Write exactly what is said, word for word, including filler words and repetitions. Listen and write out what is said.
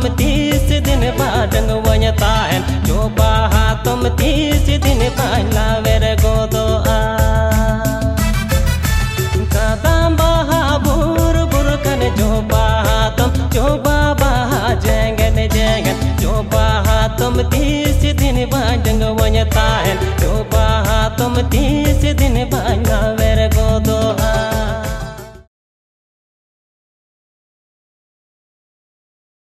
तुम तीस दिन बाडंग वञताइन चोपा तुम तीस दिन पाला वेर गोदो आ कदम बहा बुर बुर कन चोपा तुम चोपा बहा जेंगन जेंगन चोपा तुम तीस दिन बाडंग वञताइन चोपा तुम तीस